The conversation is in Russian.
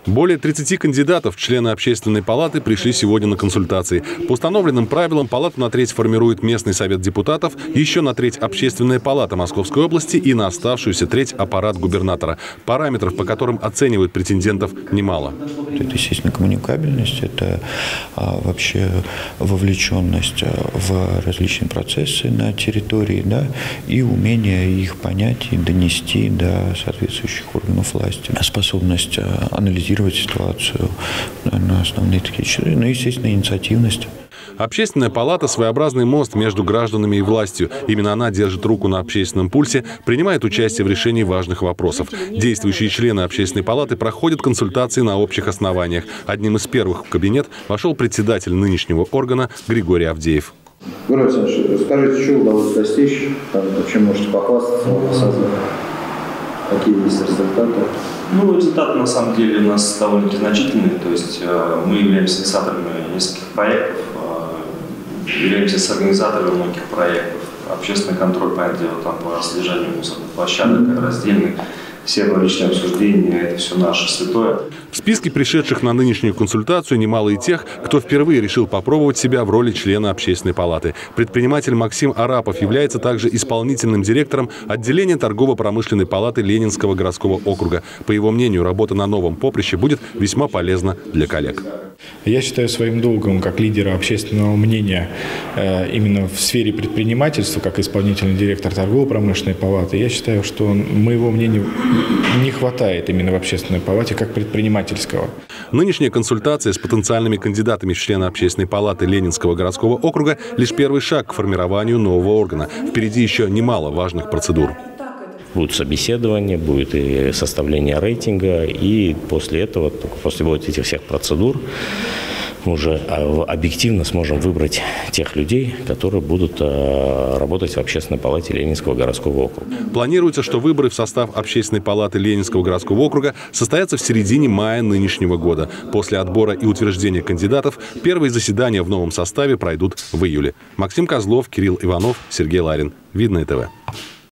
Более 30 кандидатов в члены Общественной палаты пришли сегодня на консультации. По установленным правилам палату на треть формирует местный совет депутатов, еще на треть Общественная палата Московской области и на оставшуюся треть аппарат губернатора. Параметров, по которым оценивают претендентов, немало. Это, естественно, коммуникабельность, это вообще вовлеченность в различные процессы на территории, да, и умение их понять и донести до соответствующих органов власти. Способность анализировать ситуацию на основные такие черты, ну и, естественно, инициативность. Общественная палата – своеобразный мост между гражданами и властью. Именно она держит руку на общественном пульсе, принимает участие в решении важных вопросов. Действующие члены Общественной палаты проходят консультации на общих основаниях. Одним из первых в кабинет вошел председатель нынешнего органа Григорий Авдеев. Григорий Александрович, скажите, что удалось достичь, чем можете похвастаться в создании? Какие есть результаты? Ну, результаты на самом деле у нас довольно значительные. То есть мы являемся инициаторами нескольких проектов, являемся соорганизаторами многих проектов. Общественный контроль, понятное дело, там по содержанию мусорных площадок, раздельных. Все публичные обсуждения – это все наше святое. В списке пришедших на нынешнюю консультацию немало и тех, кто впервые решил попробовать себя в роли члена Общественной палаты. Предприниматель Максим Арапов является также исполнительным директором отделения торгово-промышленной палаты Ленинского городского округа. По его мнению, работа на новом поприще будет весьма полезна для коллег. Я считаю своим долгом, как лидера общественного мнения, именно в сфере предпринимательства, как исполнительный директор торгово-промышленной палаты, я считаю, что моего мнения не хватает именно в общественной палате как предпринимательского. Нынешняя консультация с потенциальными кандидатами в члены Общественной палаты Ленинского городского округа – лишь первый шаг к формированию нового органа. Впереди еще немало важных процедур. Будет собеседование, будет и составление рейтинга, и после этого, только после вот этих всех процедур, мы уже объективно сможем выбрать тех людей, которые будут работать в Общественной палате Ленинского городского округа. Планируется, что выборы в состав Общественной палаты Ленинского городского округа состоятся в середине мая нынешнего года. После отбора и утверждения кандидатов первые заседания в новом составе пройдут в июле. Максим Козлов, Кирилл Иванов, Сергей Ларин. Видное ТВ.